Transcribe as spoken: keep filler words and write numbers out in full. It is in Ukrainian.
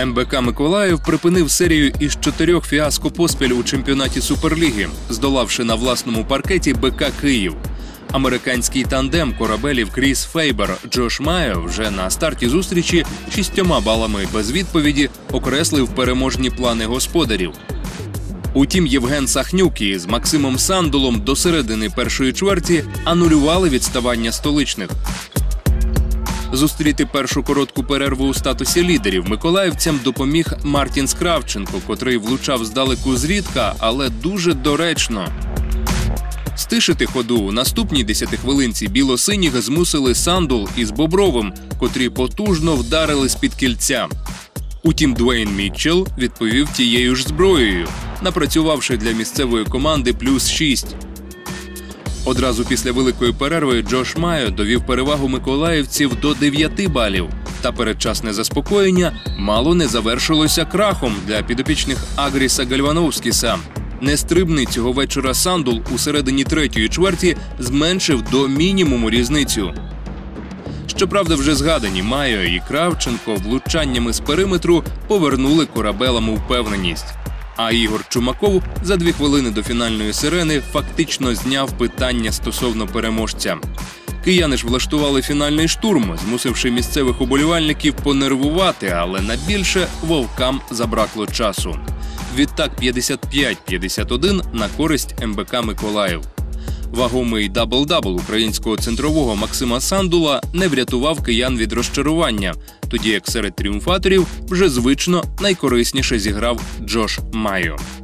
ем бе ка Миколаїв припинив серію із чотирьох фіаско поспіль у чемпіонаті Суперліги, здолавши на власному паркеті Бе Ка Київ. Американський тандем корабелів Кріс Фейбер – Джош Майо вже на старті зустрічі шістьома балами без відповіді окреслив переможні плани господарів. Утім, Євген Сахнюк із Максимом Сандулом до середини першої чверті анулювали відставання столичних. Зустріти першу коротку перерву у статусі лідерів миколаївцям допоміг Мартін Кравченко, котрий влучав здалеку зрідка, але дуже доречно. Стишити ходу у наступній десятихвилинці біло-синіх змусили Сандул із Бобровим, котрі потужно вдарили з-під кільця. Утім, Дуейн Мітчелл відповів тією ж зброєю, напрацювавши для місцевої команди плюс шість. Одразу після великої перерви Джош Майо довів перевагу миколаївців до дев'яти балів. Та передчасне заспокоєння мало не завершилося крахом для підопічних Агріса Гальвановскіса. Нестрибний цього вечора Сандул у середині третьої чверті зменшив до мінімуму різницю. Щоправда, вже згадані Майо і Кравченко влучаннями з периметру повернули корабелам упевненість. А Ігор Чумаков за дві хвилини до фінальної сирени фактично зняв питання стосовно переможця. Кияни ж влаштували фінальний штурм, змусивши місцевих уболівальників понервувати, але на більше вовкам забракло часу. Відтак п'ятдесят п'ять п'ятдесят один на користь ем бе ка Миколаїв. Вагомий дабл-дабл українського центрового Максима Сандула не врятував киян від розчарування, тоді як серед тріумфаторів вже звично найкорисніше зіграв Джош Майо.